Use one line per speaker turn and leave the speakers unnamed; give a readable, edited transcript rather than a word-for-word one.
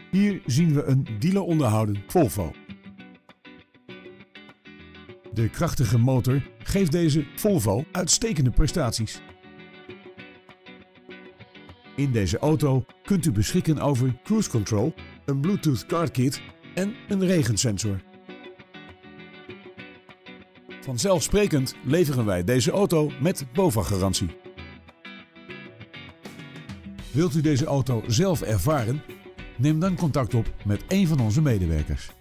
Hier zien we een dealer onderhouden Volvo. De krachtige motor geeft deze Volvo uitstekende prestaties. In deze auto kunt u beschikken over cruise control, een Bluetooth car kit en een regensensor. Vanzelfsprekend leveren wij deze auto met BOVAG-garantie. Wilt u deze auto zelf ervaren? Neem dan contact op met een van onze medewerkers.